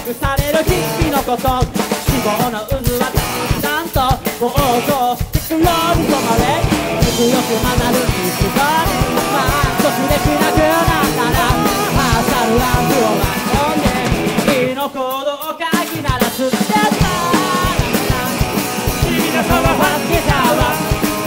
隠される日々のこと、死亡の渦はだんだんと暴走テクノロジーまで強く学ぶ一度少しできなくなったらマーシャルランドを遊んで火のコードを書き鳴らす君のそのハスキーさは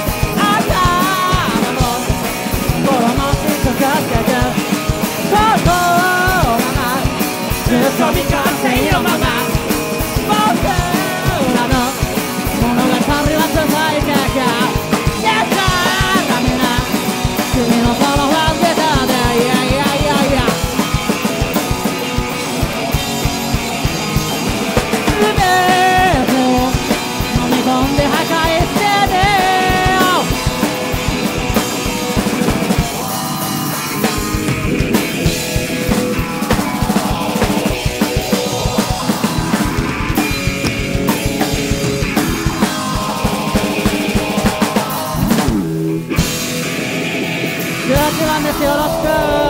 頭の心のしかけてこのままずっと未完成のまま僕らの物語は続いていくやったーダメな君のそのファンデータでいやいやいやいや全てを飲み込んで破壊してねよ18番ですよろしく